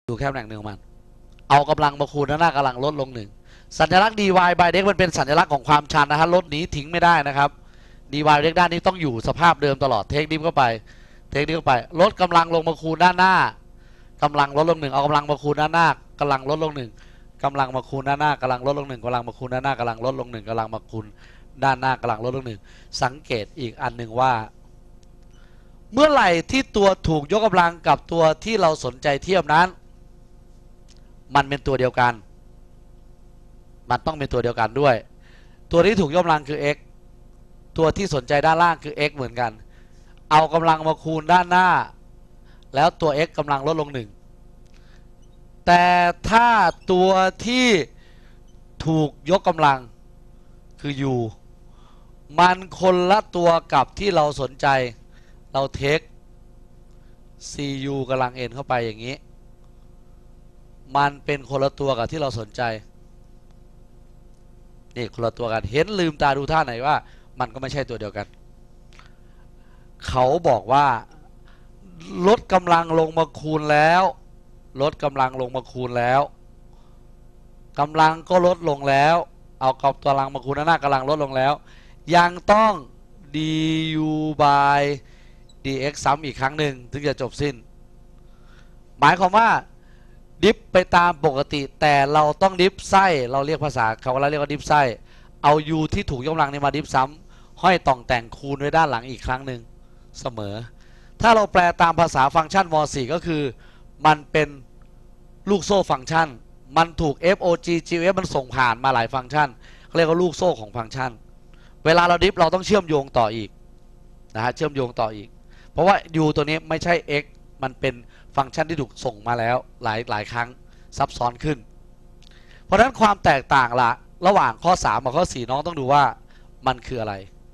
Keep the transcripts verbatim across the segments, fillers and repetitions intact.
ดูแค่ตำแหน่งหนึ่งของมันเอากำลังมาคูณด้านหน้ากำลังลดลงหนึ่งสัญลักษณ์ dy by dx มันเป็นสัญลักษณ์ของความชันนะฮะลดนี้ทิ้งไม่ได้นะครับ dy by dx ด้านนี้ต้องอยู่สภาพเดิมตลอดเทคดิฟเข้าไปเทคดิฟเข้าไปลดกำลังลงมาคูณด้านหน้ากำลังลดลงหนึ่งเอากำลังมาคูณด้านหน้ากำลังลดลงหนึ่งกำลังมาคูณด้านหน้ากำลังลดลงหนึ่งกำลังมาคูณด้านหน้ากำลังลดลงหนึ่งกำลังมาคูณด้านหน้ากำลังลดลงหนึ่งสังเกตอีกอันหนึ่งว่าเมื่อไหร่ที่ตัวถูกยกกำลังกับตัวที่เราสนใจเทียบนั้นมันเป็นตัวเดียวกันมันต้องเป็นตัวเดียวกันด้วยตัวที่ถูกยกกำลังคือ x ตัวที่สนใจด้านล่างคือ x เหมือนกันเอากำลังมาคูณด้านหน้าแล้วตัว x กำลังลดลงหนึ่งแต่ถ้าตัวที่ถูกยกกำลังคือ u มันคนละตัวกับที่เราสนใจเราเทค cu กำลัง n เข้าไปอย่างนี้มันเป็นคนละตัวกับที่เราสนใจนี่คนละตัวกันเห็นลืมตาดูท่าไหนว่ามันก็ไม่ใช่ตัวเดียวกันเขาบอกว่าลดกำลังลงมาคูณแล้วลดกำลังลงมาคูณแล้วกำลังก็ลดลงแล้วเอากับตัวกำลังมาคูณหน้ากำลังลดลงแล้วยังต้อง du by dx ซ้ำอีกครั้งหนึ่งถึงจะจบสิ้นหมายความว่าดิฟไปตามปกติแต่เราต้องดิฟไส้เราเรียกภาษาเขาเรียกว่าดิฟไส้เอา u ที่ถูกยกกำลังนี้มาดิฟซ้ำห้อยต่องแต่งคูณไว้ด้านหลังอีกครั้งหนึ่งเสมอถ้าเราแปลตามภาษาฟังก์ชัน ม สี่ ก็คือมันเป็นลูกโซ่ฟังก์ชันมันถูก fog gf มันส่งผ่านมาหลายฟังก์ชันเขาเรียกว่าลูกโซ่ของฟังก์ชันเวลาเราดิฟเราต้องเชื่อมโยงต่ออีกนะฮะเชื่อมโยงต่ออีกเพราะว่า u ตัวนี้ไม่ใช่ x มันเป็นฟังก์ชันที่ถูกส่งมาแล้วหลายหลายครั้งซับซ้อนขึ้นเพราะฉะนั้นความแตกต่างละระหว่างข้อสามกับข้อสี่น้องต้องดูว่ามันคืออะไร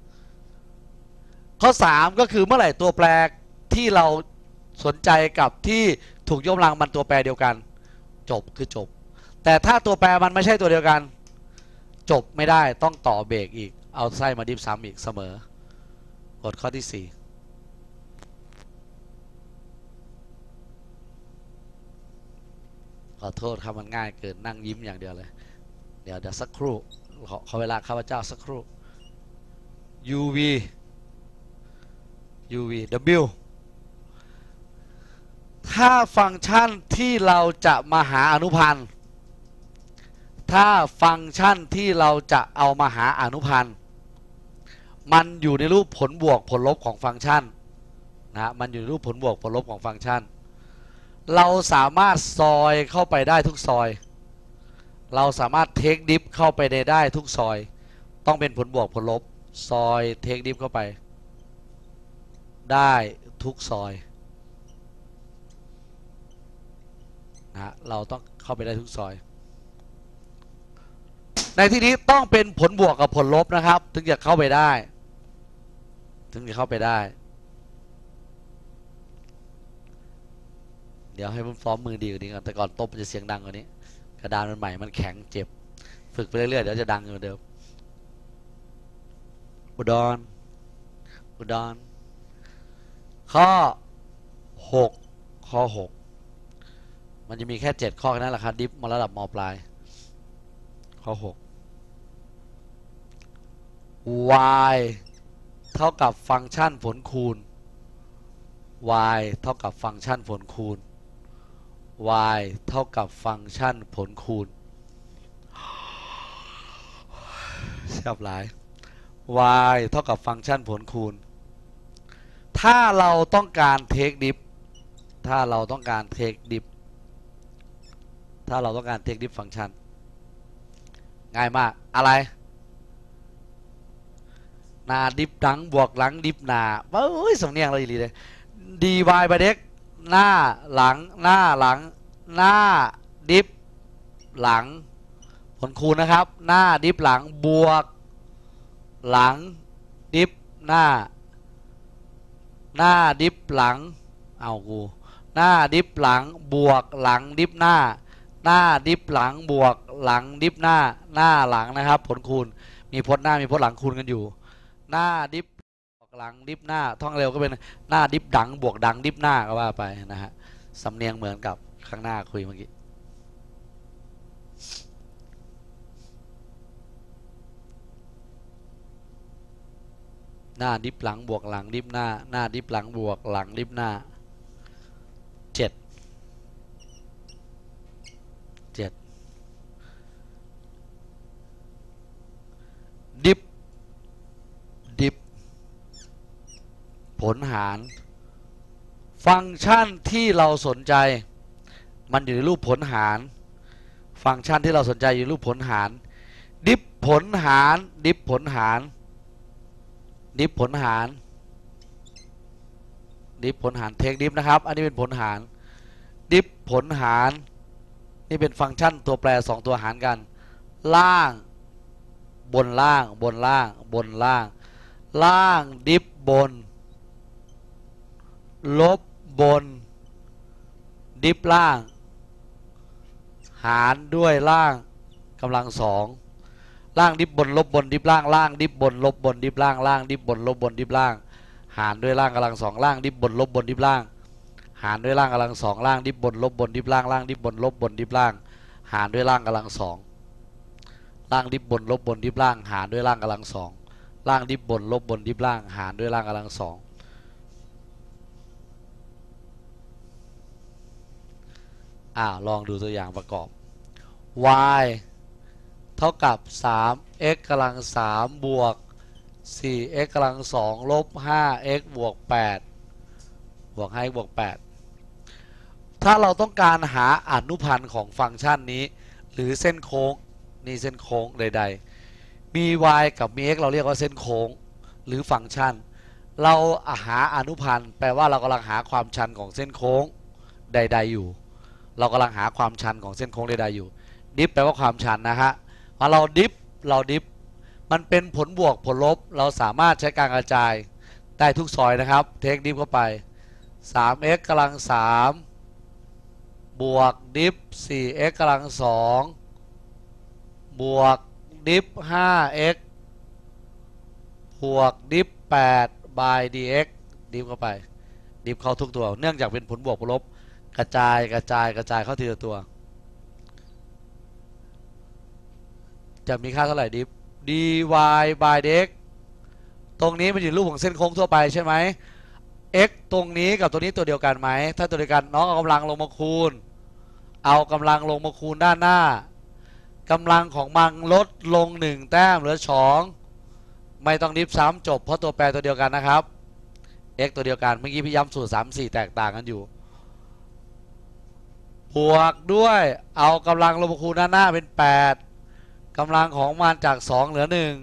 ข้อสามก็คือเมื่อไหร่ตัวแปรที่เราสนใจกับที่ถูกยกกำลังมันตัวแปรเดียวกันจบคือจบแต่ถ้าตัวแปรมันไม่ใช่ตัวเดียวกันจบไม่ได้ต้องต่อเบรกอีกเอาไส้มาดิฟซ้ำอีกเสมอกฎข้อที่สี่ขอโทษครับมันง่ายเกินนั่งยิ้มอย่างเดียวเลยเดี๋ยวเดี๋ยวสักครู่ขอขอเวลาข้าพเจ้าสักครู่ uv uv w ถ้าฟังก์ชันที่เราจะมาหาอนุพันธ์ถ้าฟังก์ชันที่เราจะเอามาหาอนุพันธ์มันอยู่ในรูปผลบวกผลลบของฟังก์ชันนะมันอยู่ในรูปผลบวกผลลบของฟังก์ชันเราสามารถซอยเข้าไปได้ทุกซอยเราสามารถเทคดิฟเข้าไปในได้ทุกซอยต้องเป็นผลบวกผลลบซอยเทคดิฟเข้าไปได้ทุกซอยนะเราต้องเข้าไปได้ทุกซอยในที่นี้ต้องเป็นผลบวกกับผลลบนะครับถึงจะเข้าไปได้ถึงจะเข้าไปได้เดี๋ยวให้ผมซ้อมมือดีกว่านี้ก่อนแต่ก่อนตบจะเสียงดังกว่านี้กระดานมันใหม่มันแข็งเจ็บฝึกไปเรื่อยๆเดี๋ยวจะดังเหมือนเดิมอุดรอุดรข้อหกข้อหกมันจะมีแค่เจ็ดข้อแค่นั้นแหละครับดิฟมาระดับม.ปลายข้อหก y เท่ากับฟังก์ชันผลคูณ y เท่ากับฟังก์ชันผลคูณ y เท่ากับฟังก์ชันผลคูณเสียบหลาย y เท่ากับฟังก์ชันผลคูณถ้าเราต้องการเทคดิฟถ้าเราต้องการเทคดิฟถ้าเราต้องการเทคดิฟฟังก์ชันง่ายมากอะไรหน้าดิฟหลังบวกหลังดิฟหน้าเฮ้ยสำเนียงเราอีหลีเลย dy by dx หน้าหลังหน้าหลังหน้าดิฟหลังผลคูณนะครับหน้าดิฟหลังบวกหลังดิฟหน้าหน้าดิฟหลังเอากูหน้าดิฟหลังบวกหลังดิฟหน้าหน้าดิฟหลังบวกหลังดิฟหน้าหน้าหลังนะครับผลคูณมีพจน์หน้ามีพจน์หลังคูณกันอยู่หน้าดิฟบวกหลังดิฟหน้าท่องเร็วก็เป็นหน้าดิฟดังบวกดังดิฟหน้าก็ว่าไปนะฮะสำเนียงเหมือนกับข้างหน้าคุยเมื่อกี้หน้าดิฟหลังบวกหลังดิฟหน้าหน้าดิฟหลังบวกหลังดิฟหน้าเจ็ดเจ็ดดิฟดิฟผลหารฟังก์ชันที่เราสนใจมันอยู่ในรูปผลหารฟังก์ชันที่เราสนใจอยู่ในรูปผลหารดิฟผลหารดิฟผลหารดิฟผลหารดิฟผลหารเทคดิฟนะครับอันนี้เป็นผลหารดิฟผลหารนี่เป็นฟังก์ชันตัวแปรสองตัวหารกันล่างบนล่างบนล่างบนล่างล่างดิฟบนลบบนดิฟล่างหารด้วยล่างกำลังสองล่างดิบบนลบบนดิบล่างล่างดิบบนลบบนดิบล่างล่างดิบบนลบบนดิบล่างหารด้วยล่างกำลังสองล่างดิบบนลบบนดิบล่างหารด้วยล่างกำลังสองล่างดิบบนลบบนดิบล่างล่างดิบบนลบบนดิบล่างหารด้วยล่างกำลังสองล่างดิบบนลบบนดิบล่างหารด้วยล่างกำลังสองล่างดิบบนลบบนดิบล่างหารด้วยล่างกำลังสองอ่าลองดูตัวอย่างประกอบ y เท่ากับ สาม x กำลังสามบวก สี่ x กำลังสองลบ ห้า x บวก แปด บวก ห้า x บวก แปด ถ้าเราต้องการหาอนุพันธ์ของฟังก์ชันนี้หรือเส้นโค้งนี่เส้นโค้งใดๆมี y กับมี x เราเรียกว่าเส้นโค้งหรือฟังก์ชันเราหาอนุพันธ์แปลว่าเรากำลังหาความชันของเส้นโค้งใดๆอยู่เรากำลังหาความชันของเส้นโค้งใดๆอยู่ดิฟแปลว่าความชันนะฮะพอเราดิฟเราดิฟมันเป็นผลบวกผลลบเราสามารถใช้การกระจายได้ทุกซอยนะครับเทคดิฟเข้าไป สาม x กำลังสามบวกดิฟ สี่ x กำลังสองบวกดิฟ ห้า x บวกดิฟ แปด by dx ดิฟเข้าไปดิฟเข้าทุกตัวเนื่องจากเป็นผลบวกผลลบกระจายกระจายกระจายเข้าทีละตัวจะมีค่าเท่าไหร่ดิฟ dy by dx ตรงนี้มันอยู่รูปของเส้นโค้งทั่วไปใช่ไหม x ตรงนี้กับตัวนี้ตัวเดียวกันไหมถ้าตัวเดียวกันน้องเอากำลังลงมาคูณเอากำลังลงมาคูณด้านหน้ากำลังของมันลดลงหนึ่งแต้มเหลือสองไม่ต้องดิฟซ้ำจบเพราะตัวแปรตัวเดียวกันนะครับ x ตัวเดียวกันเมื่อกี้พี่ย้ำสูตรสาม สี่แตกต่างกันอยู่บวกด้วยเอากำลังลงมาคูณด้านหน้าเป็นแปดกำลังของมันจากสองเหลือหนึ่ง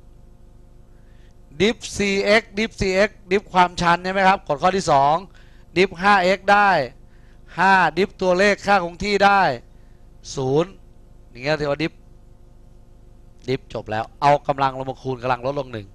ดิฟ cx ดิฟ cx ดิฟความชันใช่ไหมครับกดข้อที่สองดิฟ ห้า x ได้ห้าดิฟตัวเลขค่าคงที่ได้ศูนย์อย่างเงี้ยถือว่าดิฟดิฟจบแล้วเอากำลังลงมาคูณกำลังลดลงหนึ่ง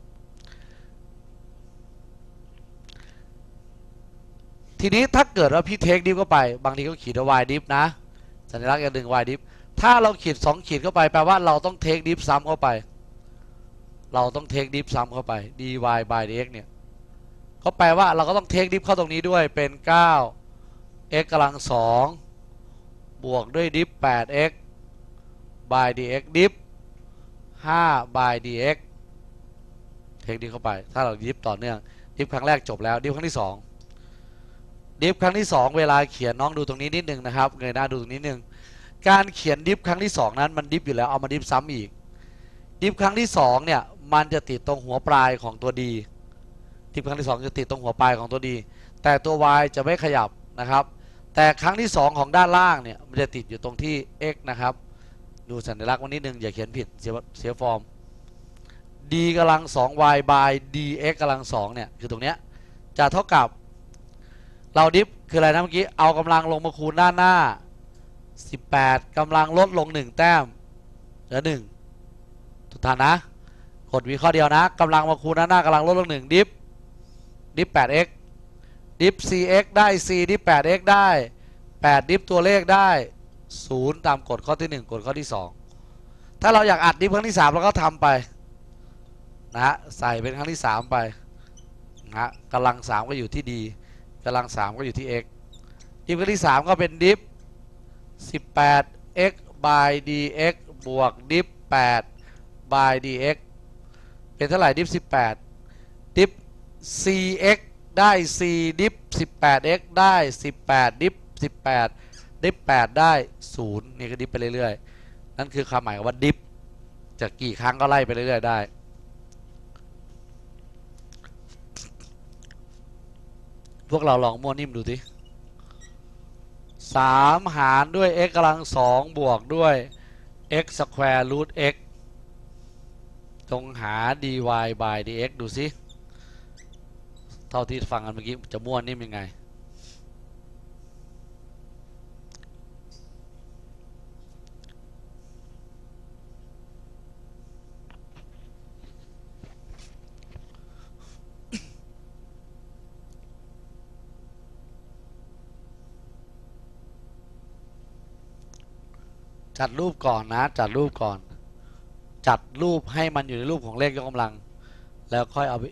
ทีนี้ถ้าเกิดว่าพี่เทคดิฟเข้าไปบางทีก็ขีดว่า y ดิฟนะสัญลักษณ์อย่างหนึ่ง y ดิฟถ้าเราขีดสองขีดเข้าไปแปลว่าเราต้องเทคดิฟซ้ำเข้าไปเราต้องเทคดิฟซ้ำเข้าไป dy by dx เนี่ยก็แปลว่าเราก็ต้องเทคดิฟเข้าตรงนี้ด้วยเป็น เก้า x กำลังสองบวกด้วยดิฟ แปด x by dx ดิฟ ห้า by dx เทคดิฟเข้าไปถ้าเราดิฟต่อเนื่องดิฟครั้งแรกจบแล้วดิฟครั้งที่สองดิฟครั้งที่สองเวลาเขียนน้องดูตรงนี้นิดนึงนะครับเงยหน้าดูตรงนี้นิดนึงการเขียนดิฟครั้งที่สองนั้นมันดิฟอยู่แล้วเอามาดิฟซ้ำอีกดิฟครั้งที่สองเนี่ยมันจะติดตรงหัวปลายของตัวดีดิฟครั้งที่สองจะติดตรงหัวปลายของตัวดีแต่ตัว y จะไม่ขยับนะครับแต่ครั้งที่สองของด้านล่างเนี่ยมันจะติดอยู่ตรงที่ x นะครับดูสัญลักษณ์วันนิดนึงอย่าเขียนผิดเสียเสียฟอร์ม d กำลังสอง y by dx กำลังสองเนี่ยคือตรงเนี้ยจะเท่ากับเราดิฟคืออะไรนะเมื่อกี้เอากำลังลงมาคูณด้านหน้าสิบแปดกำลังลดลงหนึ่งแต้มเหลือหนึ่งทุกท่านนะกดวิข้อเดียวนะกำลังมาคูณด้านหน้ากำลังลดลงหนึ่งดิฟดิฟ แปด x ดิฟ cx ได้ c ดิฟ แปด x ได้แปดดิฟตัวเลขได้ศูนย์ตามกฎข้อที่หนึ่งกฎข้อที่สองถ้าเราอยากอัดดิฟครั้งที่สามเราก็ทำไปนะฮะใส่เป็นครั้งที่สามไปนะฮะกำลังสามก็อยู่ที่ d กำลังสามก็อยู่ที่ x ดิฟครั้งที่สามก็เป็นดิฟสิบแปด x by dx บวกดิฟแปด by dx เป็นเท่าไหร่ดิฟสิบแปดดิฟ cx ได้ c ดิฟ สิบแปด x ได้สิบแปดดิฟสิบแปดดิฟแปดได้ศูนย์นี่ก็ดิฟไปเรื่อยๆนั่นคือความหมายว่าดิฟจะกี่ครั้งก็ไล่ไปเรื่อยๆได้พวกเราลองมั่วนิ่มดูสิสามหารด้วย x กำลังสองบวกด้วย x square root x จงหา dy by dx ดูสิเท่าที่ฟังกันเมื่อกี้จะมั่วนิ่มยังไงจัดรูปก่อนนะจัดรูปก่อนจัดรูปให้มันอยู่ในรูปของเลขยกกำลังแล้วค่อยเอาไป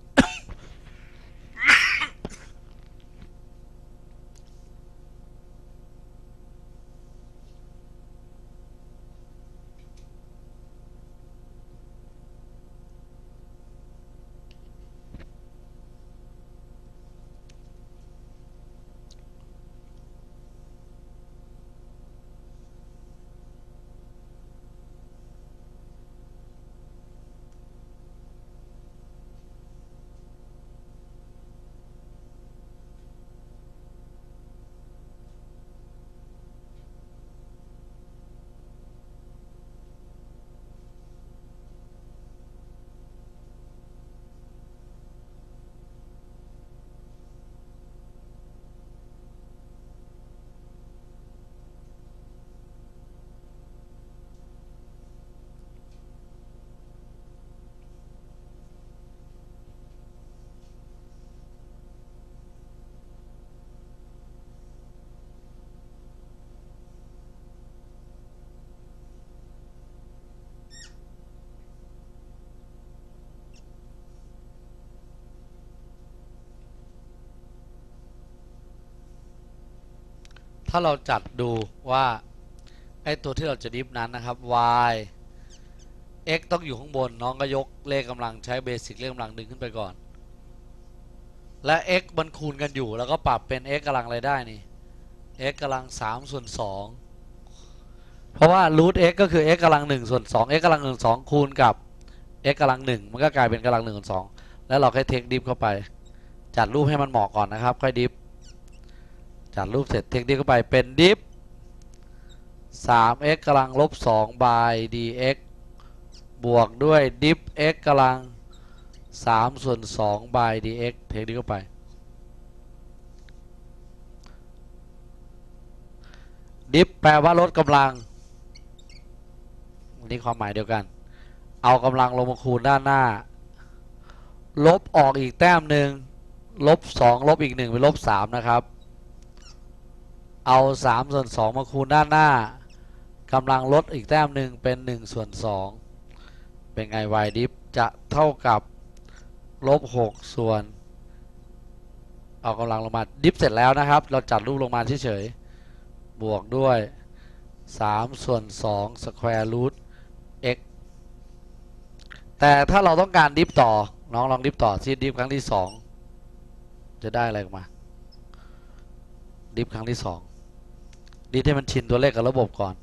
ถ้าเราจัดดูว่าไอ้ตัวที่เราจะดิฟนั้นนะครับ y x ต้องอยู่ข้างบนน้องก็ยกเลขกำลังใช้เบสิกเลขกำลังดึงขึ้นไปก่อนและ x มันคูณกันอยู่แล้วก็ปรับเป็น x กำลังอะไรได้นี่ x กำลังสามส่วนสองเพราะว่า root x ก็คือ x กำลังหนึ่งส่วนสอง x กำลังหนึ่งสองคูณกับ x กำลังหนึ่งมันก็กลายเป็นกำลังหนึ่งส่วนสองแล้วเราแค่เทคดิฟเข้าไปจัดรูปให้มันเหมาะก่อนนะครับค่อยดิฟจัดรูปเสร็จเทคดิฟเข้าไปเป็นดิฟ สาม x กำลังลบสอง by dx บวกด้วยดิฟ x กำลังสามส่วนสอง by dx เทคดิฟเข้าไปดิฟแปลว่าลดกำลังนี่ความหมายเดียวกันเอากำลังลงมาคูณด้านหน้าลบออกอีกแต้มหนึ่งลบสองลบอีกหนึ่งเป็นลบสามนะครับเอาสามส่วนสองมาคูณด้านหน้ากำลังลดอีกแต้มหนึ่งเป็นหนึ่งส่วนสองเป็นไง y ดิฟจะเท่ากับลบหกส่วนเอากำลังลงมาดิฟเสร็จแล้วนะครับเราจัดรูปลงมาเฉยๆบวกด้วยสามส่วนสองสแควร์รูท x แต่ถ้าเราต้องการดิฟต่อน้องลองดิฟต่อที่ดิฟครั้งที่สองจะได้อะไรออกมาดิฟครั้งที่สองดิฟให้มันชินตัวเลขกับระบบก่อน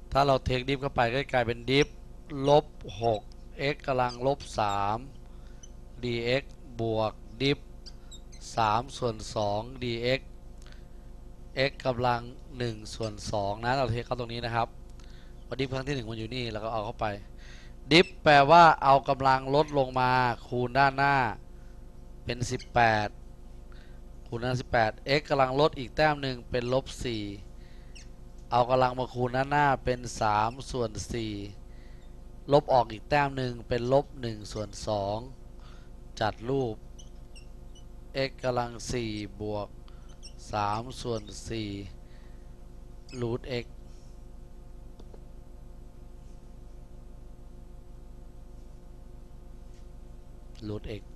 ถ้าเราเทคดิฟเข้าไปก็กลายเป็นดิฟลบหก x กำลังลบสาม dx บวกดิฟสามส่วนสอง dx x กำลังหนึ่งส่วนสองนะเราเทคเข้าตรงนี้นะครับพอดิฟครั้งที่หนึ่งมันอยู่นี่แล้วก็เอาเข้าไปดิฟแปลว่าเอากำลังลดลงมาคูณด้านหน้าเป็นสิบแปดคูณด้านสิบแปด x กำลังลดอีกแต้มหนึ่งเป็นลบสี่เอากำลังมาคูณด้านหน้าเป็นสามส่วนสี่ลบออกอีกแต้มหนึ่งเป็นลบหนึ่งส่วนสองจัดรูป x กำลังสี่บวกสามส่วนสี่รูท xรูท x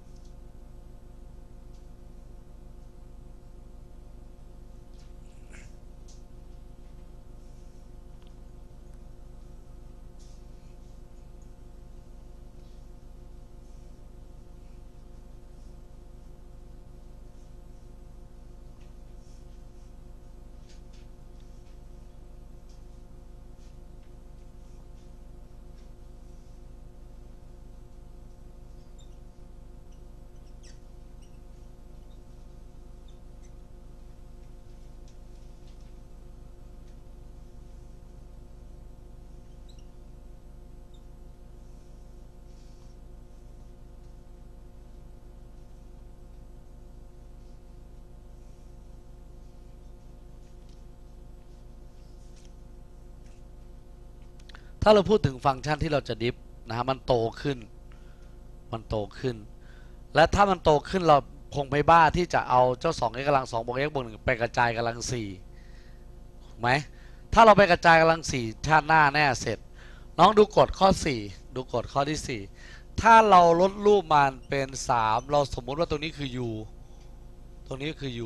ถ้าเราพูดถึงฟังก์ชันที่เราจะดิฟนะฮะมันโตขึ้นมันโตขึ้นและถ้ามันโตขึ้นเราคงไม่บ้าที่จะเอาเจ้า สอง x กำลังสองบวก x บวกหนึ่งไปกระจายกำลังสี่ถูกไหมถ้าเราไปกระจายกำลังสี่ชาติหน้าแน่เสร็จน้องดูกฎข้อสี่ดูกฎข้อที่สี่ถ้าเราลดรูปมันเป็นสามเราสมมุติว่าตรงนี้คือ u ตรงนี้คือ u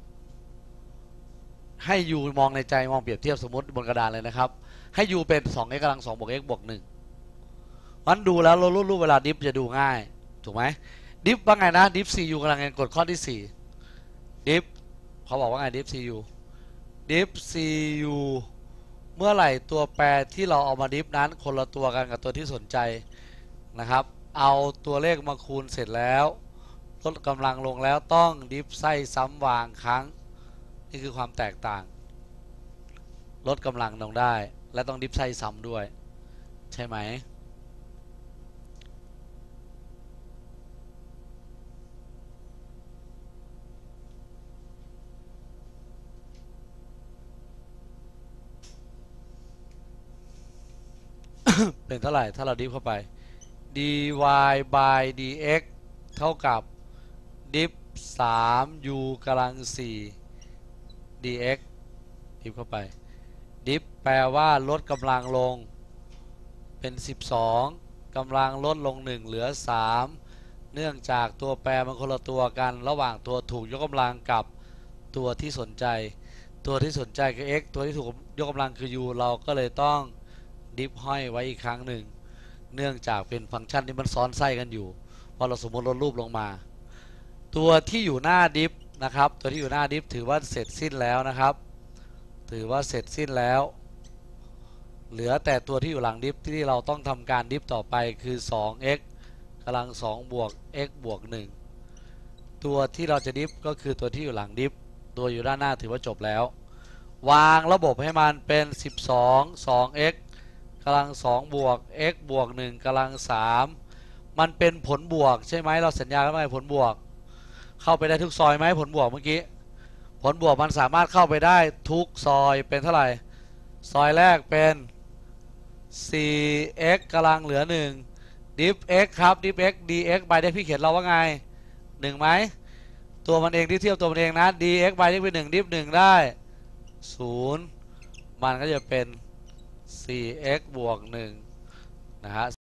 ให้ u มองในใจมองเปรียบเทียบสมมติบนกระดานเลยนะครับให้ u เป็น สอง x กำลังสองบวก x บวกหนึ่งมันดูแล้วเรารูปเวลาดิฟจะดูง่ายถูกไหมดิฟว่าไงนะดิฟ cu กำลังกดข้อที่สี่ดิฟเขาบอกว่าไงดิฟ cu ดิฟ cu เมื่อไหร่ตัวแปรที่เราเอามาดิฟนั้นคนละตัวกันกับตัวที่สนใจนะครับเอาตัวเลขมาคูณเสร็จแล้วลดกำลังลงแล้วต้องดิฟไส้ซ้ำวางครั้งนี่คือความแตกต่างลดกำลังลงได้และต้องดิฟไส้ซ้ำด้วยใช่ไหม เป็นเท่าไหร่ถ้าเราดิฟเข้าไป dy by dx เท่ากับดิฟสาม u กำลังสี่ dx ดิฟเข้าไปดิฟแปลว่าลดกำลังลงเป็นสิบสองกำลังลดลงหนึ่งเหลือสามเนื่องจากตัวแปรมันคนละตัวกันระหว่างตัวถูกยกกำลังกับตัวที่สนใจตัวที่สนใจคือ x ตัวที่ถูกยกกำลังคือ u เราก็เลยต้องดิฟห้อยไว้อีกครั้งหนึ่งเนื่องจากเป็นฟังก์ชันที่มันซ้อนไส้กันอยู่พอเราสมมติลดรูปลงมาตัวที่อยู่หน้าดิฟนะครับตัวที่อยู่หน้าดิฟถือว่าเสร็จสิ้นแล้วนะครับถือว่าเสร็จสิ้นแล้วเหลือแต่ตัวที่อยู่หลังดิฟที่เราต้องทำการดิฟต่อไปคือ สอง x กำลังสองบวก x บวกหนึ่งตัวที่เราจะดิฟก็คือตัวที่อยู่หลังดิฟตัวอยู่ด้านหน้าถือว่าจบแล้ววางระบบให้มันเป็นสิบสอง สอง x กำลังสองบวก x บวกหนึ่งกำลังสามมันเป็นผลบวกใช่ไหมเราสัญญากันว่าผลบวกเข้าไปได้ทุกซอยไหมผลบวกเมื่อกี้ผลบวกมันสามารถเข้าไปได้ทุกซอยเป็นเท่าไหร่ซอยแรกเป็น สี่ x กำลังเหลือหนึ่งดิฟ x ครับดิฟ x dx by dx พี่เขียนเราว่าไงหนึ่งไหมตัวมันเองที่เทียบตัวมันเองนะ dx by dx เป็นหนึ่งดิฟหนึ่งได้ศูนย์มันก็จะเป็น สี่ x บวกหนึ่งนะฮะ